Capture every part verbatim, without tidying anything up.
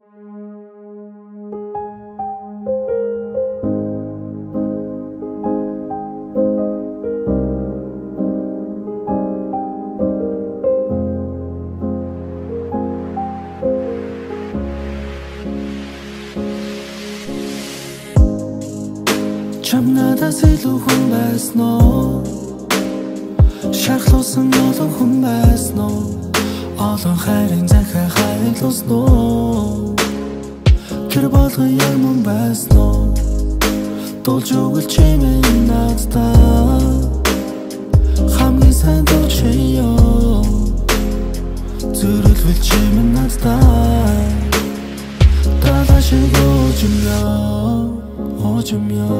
Чам надаас илүү хүн байсан уу? Шархлуусан олон хүн байсан уу? Олон хайрын захиа хайлуулсан уу? Тэр болгон яг мөн байсан уу? Дуулж өгөл чимээ надтай хамгийн сайн дуу чи ёо зүрэлвэл чимээ надтай далаа шиг ууж юм ёо ууж юм ёо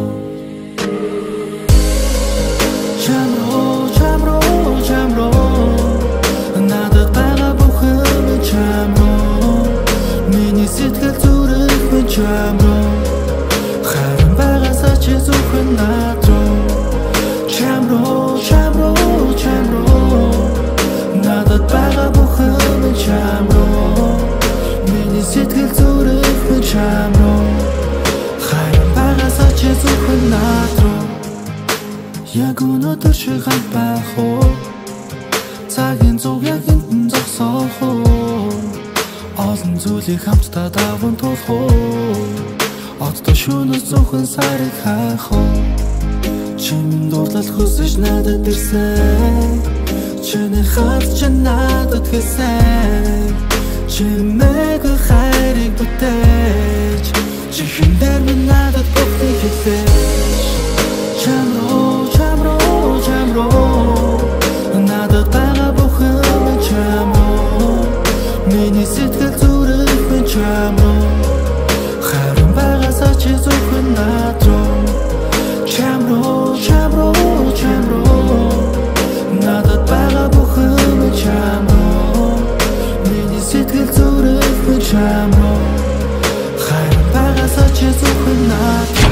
Jamro, jamro, jamro надад байгаа бүхэн jamro миний сэтгэл зүрх jamro харин байгаасаа чи зөвхөн над руу jamro, jamro, jamro надад байгаа бүхэн jamro миний сэтгэл зүрх jamro харин байгаасаа чи зөвхөн над руу Яг өнөөдөр шиг хамт байх уу цагийн зүг яг энэ зогсоох уу олон зүйлийг хамтдаа даван туулах уу оддоо шөнөс зөвхөн сарыг хайх уу чимэн дуурлал хүсэж надад ирсэн чиний хат чи надад хэлсэн чимээг хайрыг бүтээж чихэн дээр минь надад бүгдийг хэлсэн Jamro, jamro, jamro надад байгаа бүхэн jamro миний сэтгэл зүрх jamro харин байгаасаа чи зөвхөн над руу jamro, jamro, jamro надад байгаа бүхэн jamro миний сэтгэл зүрх jamro харин байгаасаа чи зөвхөн над руу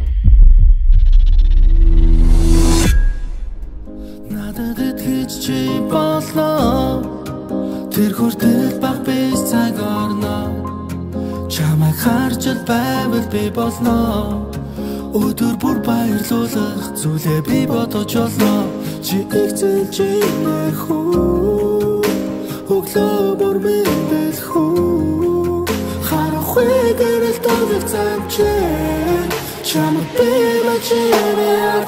Чи болоо тэр хүртэл баг биш цаг орно чамайг харж л байвал би болно өдөр бүр баярлуулах зүйлээ би бодож олно чи их зэлж инэх үү өглөө бүр мэдэх үү харахгүй гэрэл тавих замч чамайг би мачивэ